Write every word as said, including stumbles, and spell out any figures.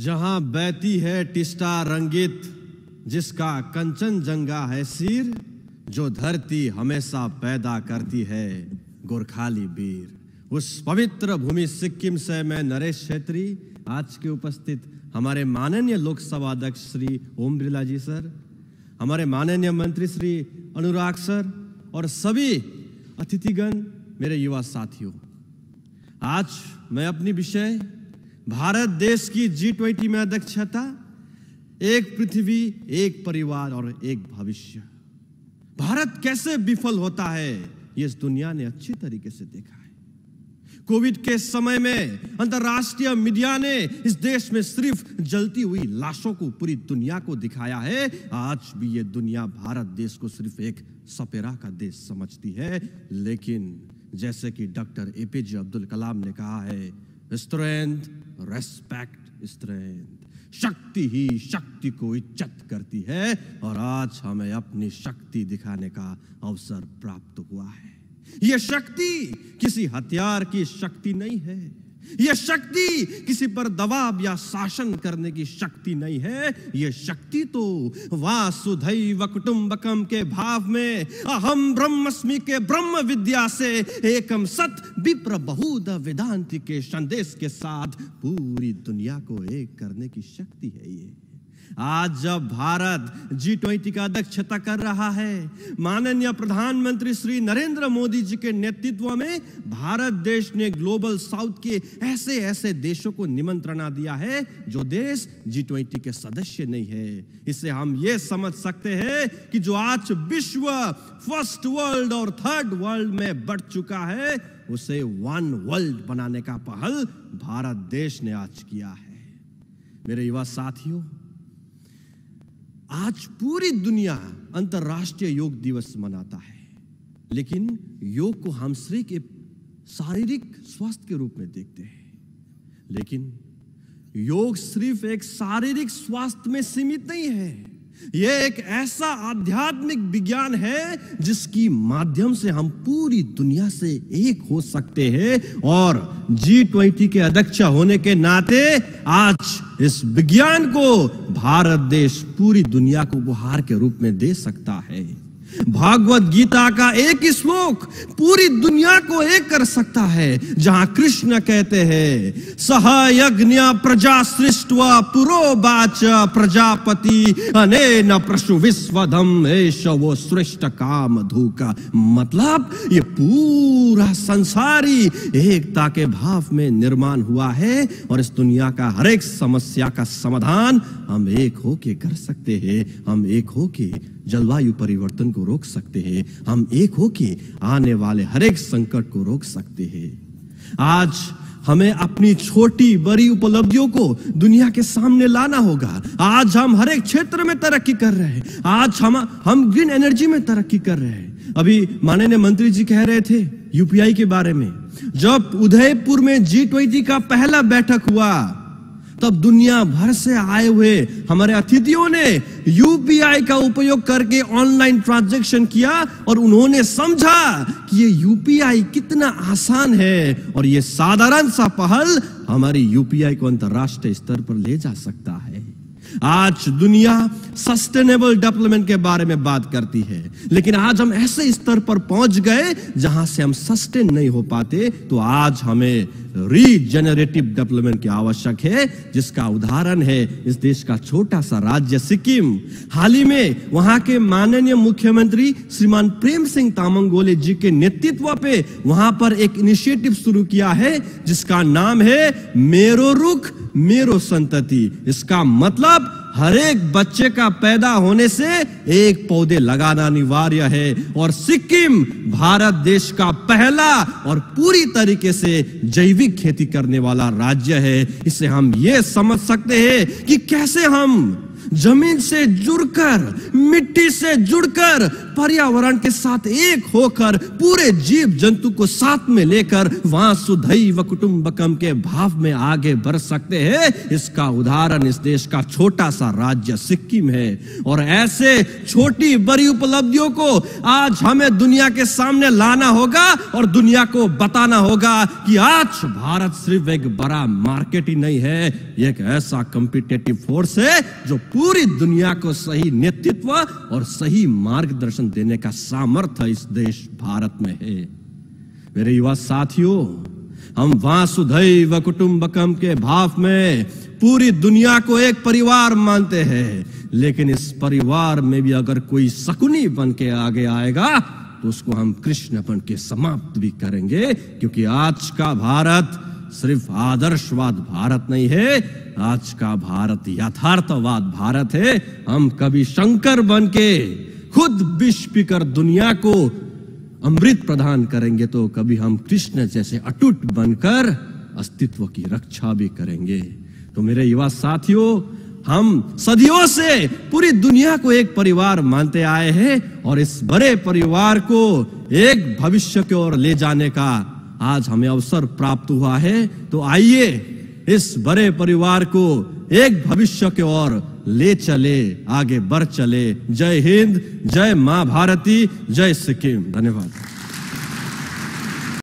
जहां बहती है टिस्टा रंगित, जिसका कंचनजंगा है सिर, जो धरती हमेशा पैदा करती है गोरखाली वीर। उस पवित्र भूमि सिक्किम से मैं नरेश छेत्री, आज के उपस्थित हमारे माननीय लोकसभा अध्यक्ष श्री ओम बिरला जी सर, हमारे माननीय मंत्री श्री अनुराग सर और सभी अतिथिगण, मेरे युवा साथियों, आज मैं अपनी विषय भारत देश की जी ट्वेंटी में अध्यक्षता, एक पृथ्वी, एक परिवार और एक भविष्य, भारत कैसे विफल होता है ये इस दुनिया ने अच्छी तरीके से देखा है। कोविड के समय में अंतर्राष्ट्रीय मीडिया ने इस देश में सिर्फ जलती हुई लाशों को पूरी दुनिया को दिखाया है। आज भी ये दुनिया भारत देश को सिर्फ एक सपेरा का देश समझती है, लेकिन जैसे कि डॉक्टर एपीजे अब्दुल कलाम ने कहा है, स्ट्रेंथ रेस्पेक्ट स्ट्रेंथ, शक्ति ही शक्ति को इज्जत करती है। और आज हमें अपनी शक्ति दिखाने का अवसर प्राप्त हुआ है। यह शक्ति किसी हथियार की शक्ति नहीं है, यह शक्ति किसी पर दबाव या शासन करने की शक्ति नहीं है। यह शक्ति तो वासुधैव कुटुंबकम के भाव में, अहम ब्रह्मस्मि के ब्रह्म विद्या से, एकम सत विप्र बहुध वेदांति के संदेश के साथ पूरी दुनिया को एक करने की शक्ति है। ये आज जब भारत जी ट्वेंटी का अध्यक्षता कर रहा है, माननीय प्रधानमंत्री श्री नरेंद्र मोदी जी के नेतृत्व में भारत देश ने ग्लोबल साउथ के ऐसे ऐसे देशों को निमंत्रणा दिया है जो देश जी ट्वेंटी के सदस्य नहीं है। इससे हम ये समझ सकते हैं कि जो आज विश्व फर्स्ट वर्ल्ड और थर्ड वर्ल्ड में बढ़ चुका है, उसे वन वर्ल्ड बनाने का पहल भारत देश ने आज किया है। मेरे युवा साथियों, आज पूरी दुनिया अंतर्राष्ट्रीय योग दिवस मनाता है, लेकिन योग को हम सिर्फ एक शारीरिक स्वास्थ्य के रूप में देखते हैं। लेकिन योग सिर्फ एक शारीरिक स्वास्थ्य में सीमित नहीं है, यह एक ऐसा आध्यात्मिक विज्ञान है जिसकी माध्यम से हम पूरी दुनिया से एक हो सकते हैं। और जी ट्वेंटी के अध्यक्ष होने के नाते आज इस विज्ञान को भारत देश पूरी दुनिया को उपहार के रूप में दे सकता है। भागवत गीता का एक ही श्लोक पूरी दुनिया को एक कर सकता है, जहां कृष्ण कहते हैं, सह यज्ञ प्रजा सृष्ट्वा पुरोवाच प्रजापति अनेन प्रशु विश्वधम एष वो श्रेष्ठ काम धूका। मतलब ये पूरा संसारी एकता के भाव में निर्माण हुआ है और इस दुनिया का हर एक समस्या का समाधान हम एक होके कर सकते हैं। हम एक होके जलवायु परिवर्तन को रोक सकते हैं, हम एक होके आने वाले हर एक संकट को रोक सकते हैं। आज हमें अपनी छोटी बड़ी उपलब्धियों को दुनिया के सामने लाना होगा। आज हम हर एक क्षेत्र में तरक्की कर रहे हैं, आज हम हम ग्रीन एनर्जी में तरक्की कर रहे हैं। अभी माननीय मंत्री जी कह रहे थे यूपीआई के बारे में। जब उदयपुर में जी ट्वेंटी का पहला बैठक हुआ, तब दुनिया भर से आए हुए हमारे अतिथियों ने यूपीआई का उपयोग करके ऑनलाइन ट्रांजैक्शन किया और उन्होंने समझा कि ये यूपीआई कितना आसान है और ये साधारण सा पहल हमारी यूपीआई को अंतर्राष्ट्रीय स्तर पर ले जा सकता है। आज दुनिया सस्टेनेबल डेवलपमेंट के बारे में बात करती है, लेकिन आज हम ऐसे स्तर पर पहुंच गए जहां से हम सस्टेन नहीं हो पाते। तो आज हमें रीजेनरेटिव डेवलपमेंट की आवश्यक है, जिसका उदाहरण है इस देश का छोटा सा राज्य सिक्किम। हाल ही में वहां के माननीय मुख्यमंत्री श्रीमान प्रेम सिंह तामाङ गोले जी के नेतृत्व पे वहां पर एक इनिशिएटिव शुरू किया है, जिसका नाम है मेरो रुख मेरो संतति। इसका मतलब हर एक बच्चे का पैदा होने से एक पौधे लगाना अनिवार्य है। और सिक्किम भारत देश का पहला और पूरी तरीके से जैविक खेती करने वाला राज्य है। इससे हम ये समझ सकते हैं कि कैसे हम जमीन से जुड़कर, मिट्टी से जुड़कर, पर्यावरण के साथ एक होकर, पूरे जीव जंतु को साथ में लेकर वहां सुधैव कुटुंबकम के भाव में आगे बढ़ सकते हैं। इसका उदाहरण इस देश का छोटा सा राज्य सिक्किम है। और ऐसे छोटी बड़ी उपलब्धियों को आज हमें दुनिया के सामने लाना होगा और दुनिया को बताना होगा कि आज भारत सिर्फ एक बड़ा मार्केट ही नहीं है, एक ऐसा कॉम्पिटिटिव फोर्स है जो पूरी दुनिया को सही नेतृत्व और सही मार्गदर्शन देने का सामर्थ्य इस देश भारत में है। मेरे युवा साथियों, हम वासुधैव कुटुंबकम के भाव में पूरी दुनिया को एक परिवार मानते हैं, लेकिन इस परिवार में भी अगर कोई शकुनी बन के आगे आएगा तो उसको हम कृष्ण बन के समाप्त भी करेंगे, क्योंकि आज का भारत सिर्फ आदर्शवाद भारत नहीं है, आज का भारत यथार्थवाद भारत है। हम कभी शंकर बन के खुद विष पीकर दुनिया को अमृत प्रदान करेंगे तो कभी हम कृष्ण जैसे अटूट बनकर अस्तित्व की रक्षा भी करेंगे। तो मेरे युवा साथियों, हम सदियों से पूरी दुनिया को एक परिवार मानते आए हैं और इस बड़े परिवार को एक भविष्य की ओर ले जाने का आज हमें अवसर प्राप्त हुआ है। तो आइए इस बड़े परिवार को एक भविष्य की ओर ले चले, आगे बढ़ चले। जय हिंद, जय मां भारती, जय सिक्किम। धन्यवाद।